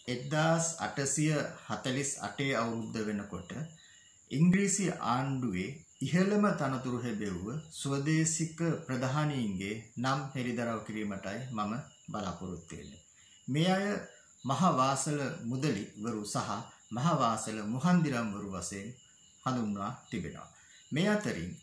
1848 අවුරුද්ද වෙනකොට ඉංග්‍රීසි ආණ්ඩුවේ ඉහළම තනතුරු හැබෙව්ව ස්වදේශික ප්‍රධානීන්ගේ නම් හෙළිදරව් කිරීමටයි මම බලාපොරොත්තු වෙන්නේ. මේ අය මහවාසල මුදලිවරු සහ මහවාසල මුහන්දිරම්වරු වශයෙන් හඳුන්වා තිබෙනවා. මේ අතරින්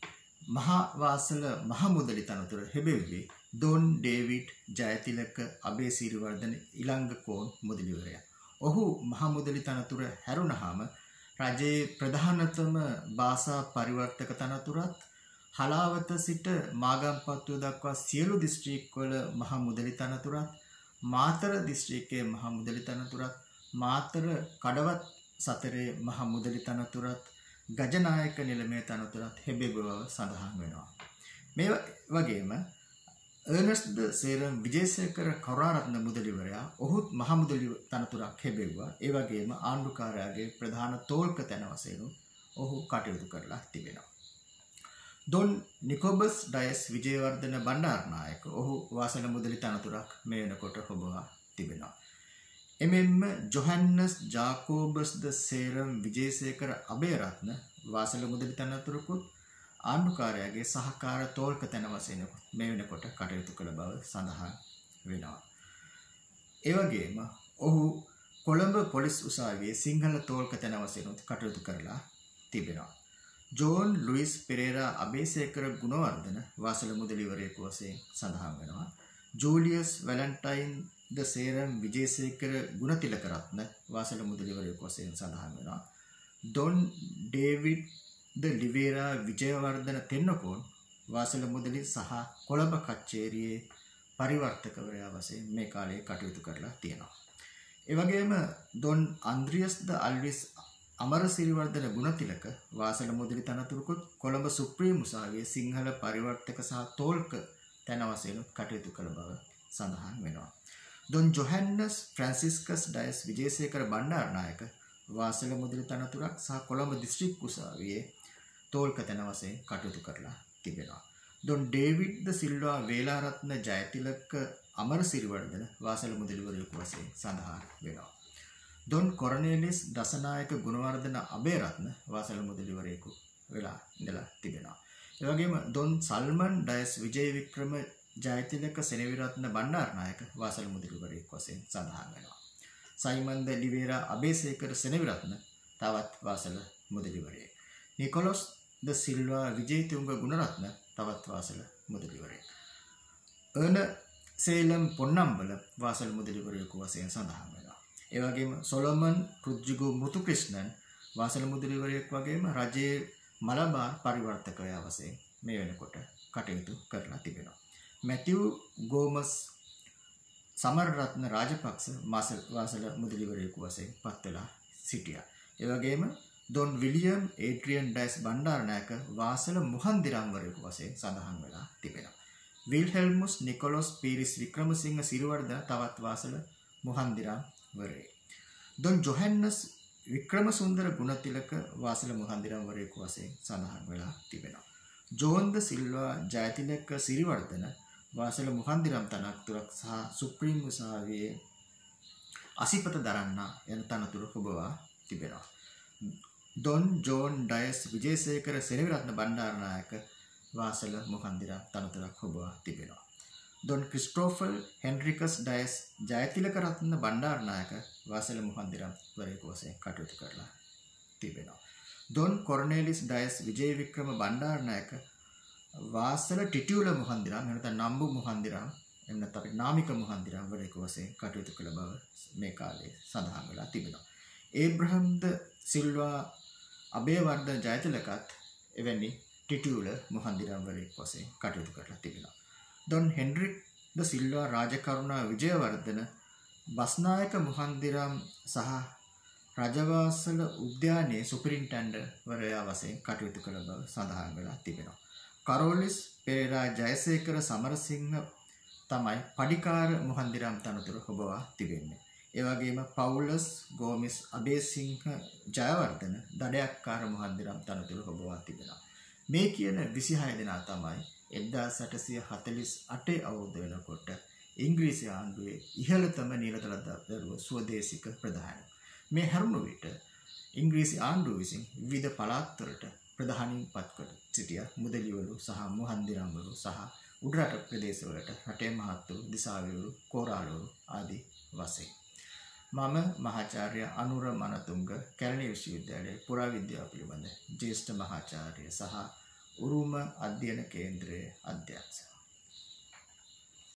මහවාසල මහමුදලි තනතුර හැබෙව්වේ ඩොන් ඩේවිඩ් ජයතිලක අබේසිරිවර්ධන ඉලංගකෝන් මුදලිවරයා. ඔහු මහමුදලි තනතුර හැරුණාම රජයේ ප්‍රධානතම භාෂා පරිවර්තක තනතුරත් හලාවත සිට මාගම්පත්තුව දක්වා සියලු දිස්ත්‍රික්කවල මහමුදලි තනතුරත් මාතර දිස්ත්‍රික්කයේ මහමුදලි තනතුරත් මාතර කඩවත් සතරේ මහමුදලි තනතුරත් ගජනායක නිලමේ තනතුරත් හැබෙව බව සඳහන් වෙනවා. මේ වගේම අර්නස්ට් ද සේරම් විජේසේකර කරුණාරත්න මුදලිවරයා ඔහුත් මහමුදලි තනතුරක් හැබෙව්වා. ඒ වගේම ආණ්ඩුකාරයාගේ ප්‍රධාන තෝල්ක තැන වශයෙන් ඔහු කටයුතු කරලා තිබෙනවා. ඩොන් නිකොබස් ඩයස් විජේවර්ධන බණ්ඩාරනායක ඔහු වාසල මුදලි තනතුරක් මේ වෙනකොට හොබවා තිබෙනවා. එමෙන්ම ජොහන්නස් ජාකෝබස් ද සේරම් විජේසේකර අබේරත්න වාසල මුදලි තනතුරකුත් ආණ්ඩුකාරයාගේ සහකාර තෝල්ක තැන වශයෙන් මේ වෙනකොට කටයුතු කළ බව සඳහන් වෙනවා. ඒ වගේම ඔහු කොළඹ පොලිස් උසාවියේ සිංහල තෝල්ක තැන වශයෙන් කටයුතු කරලා තිබෙනවා. ජෝන් ලුයිස් පෙරේරා අබේසේකර ගුණවර්ධන වාසල මුදලිවරයෙකු වශයෙන් සඳහන් වෙනවා. ජූලියස් වැලන්ටයින් ද සේරම් විජේසේකර ගුණතිලකරත්න වාසල මුදලිවරයෙකු වශයෙන් සඳහන් වෙනවා. ඩොන් ඩේවිඩ් ද ලිවේරා විජයවර්ධන තෙන්නකෝන් වාසල මුදලි සහ කොළඹ කච්චේරියේ පරිවර්තකවරයා වශයෙන් මේ කාලයේ කටයුතු කරලා තියෙනවා. ඒ වගේම ඩොන් අන්ද්‍රියස් ද අල්විස් අමරසිරිවර්ධන ගුණතිලක වාසල මුදලි තනතුරකුත් කොළඹ සුප්‍රීම උසාවියේ සිංහල පරිවර්තක සහ තෝල්ක තැන වශයෙන් කටයුතු කළ බව සඳහන් වෙනවා. ඩොන් ජොහන්නස් ෆ්‍රැන්සිස්කස් ඩයස් විජේසේකර බණ්ඩාරනායක වාසල මුදලි තනතුරක් සහ කොළඹ දිස්ත්‍රික් උසාවියේ තෝල්ක තැන වශයෙන් කටයුතු කරලා තිබෙනවා. ඩොන් ඩේවිඩ් ද සිල්වා වේලාරත්න ජයතිලක අමරසිරිවර්ධන වාසල මුදලිවරයෙකු වශයෙන් සඳහන් වෙනවා. ඩොන් කොරනේලිස් දසනායක ගුණවර්ධන අබේරත්න වාසල මුදලිවරයෙකු වෙලා ඉඳලා තිබෙනවා. ඒ වගේම ඩොන් සල්මන් ඩයස් විජය වික්‍රම ජයතිලක සෙනවිරත්න බණ්ඩාරනායක වාසල මුදලිවරයෙකු වශයෙන් සඳහන් වෙනවා. සයිමන් ද ලිවේරා අබේසේකර සෙනවිරත්න තවත් වාසල මුදලිවරයෙක්. නිකොලොස් ද සිල්වා විජේතුංග ගුණරත්න තවත් වාසල මුදලිවරයෙක්. අර්න සේලම් පොන්නම්බල වාසල මුදලිවරයෙකු වශයෙන් සඳහන් වෙනවා. ඒ වගේම සොලොමන් රුජ්ජුගු මුතුක්‍රිෂ්ණන් වාසල මුදලිවරයෙක් වගේම රජයේ මලබාර් පරිවර්තකයා වශයෙන් මේ වෙනකොට කටයුතු කරලා තිබෙනවා. මැතිව් ගෝමස් සමරරත්න රාජපක්ෂ වාසල මුදලිවරයෙකු වශයෙන් පත් වෙලා සිටියා. ඒ වගේම ඩොන් විලියම් ඒඩ්‍රියන් ඩයස් බණ්ඩාරනායක වාසල මුහන්දිරම්වරයෙකු වශයෙන් සඳහන් වෙලා තිබෙනවා. විල්හෙල්මුස් නිකොලොස් පීරිස් වික්‍රමසිංහ සිරිවර්ධන තවත් වාසල මුහන්දිරම්වරයෙක්. ඩොන් ජොහන්නස් වික්‍රමසුන්දර ගුණතිලක වාසල මුහන්දිරම්වරයෙකු වශයෙන් සඳහන් වෙලා තිබෙනවා. ජෝන් ද සිල්වා ජයතිලක සිරිවර්ධන වාසල මුහන්දිරම් තනතුරක් සහ සුප්‍රීම උසාවියේ අසිපත දරන්න යන තනතුරු ඔබවා තිබෙනවා. ඩොන් ජෝන් ඩයස් විජේසේකර සෙනවිරත්න බණ්ඩාරනායක වාසල මුහන්දිරම් තනතුරක් ඔබවා තිබෙනවා. ඩොන් ක්‍රිස්ටෝෆල් හෙන්රිකස් ඩයස් ජයතිලක රත්න බණ්ඩාරනායක වාසල මුහන්දිරම් වරයෙකු වශයෙන් කටයුතු කරලා තිබෙනවා. ඩොන් කොර්නේලිස් ඩයස් විජය වික්‍රම බණ්ඩාරනායක වාසල ටිටියුල මුහන්දිරම් එනත නම්බු මුහන්දිරම් එන්නත් අපේ නාමික මුහන්දිරම් වරයෙකු වශයෙන් කටයුතු කළ බව මේ කාලේ සඳහන් වෙලා තිබෙනවා. ඒබ්‍රහම් ද සිල්වා අබේවර්ධන ජයතිලකත් එවැනි ටිටියුල මුහන්දිරම් වරයෙකු වශයෙන් කටයුතු කරලා තිබෙනවා. ඩොන් හෙන්රික් ද සිල්වා රාජකරුණා විජයවර්ධන බස්නායක මුහන්දිරම් සහ රජවාසල උද්‍යානයේ සුපරින්ටෙන්ඩන්ට්වරයා වශයෙන් කටයුතු කළ බව සඳහන් වෙලා තිබෙනවා. කරෝලිස් පෙරේරා ජයසේකර සමරසිංහ තමයි පඩිකාර මුහන්දිරම් තනතුර ඔබවා තිබෙන්නේ. ඒ වගේම පවුලස් ගෝමිස් අබේසිංහ ජයවර්ධන දඩයක්කාර මුහන්දිරම් තනතුර ඔබවා තිබෙනවා. මේ කියන 26 දෙනා තමයි 1848 අවුරුදු වෙනකොට ඉංග්‍රීසි ආණ්ඩුවේ ඉහළතම නිලතල දරුව ස්වදේශික ප්‍රධානී. මේ හැරුණු විට ඉංග්‍රීසි ආණ්ඩුව විසින් විවිධ පළාත්වලට ප්‍රධානීන් පත්කර සිටිය මුදලිවරු සහ මුහන්දිරම්වරු සහ උඩරට ප්‍රදේශවලට රටේ මහත්වරු දිසාවරු කෝරාලවරු ආදී වශයෙන්. මම මහාචාර්ය අනුර මනතුංග කැලණිය විශ්වවිද්‍යාලයේ පුරාවිද්‍යාව පිළිබඳ ජ්‍යෙෂ්ඨ මහාචාර්ය සහ උරුම අධ්‍යයන කේන්ද්‍රයේ අධ්‍යක්ෂ.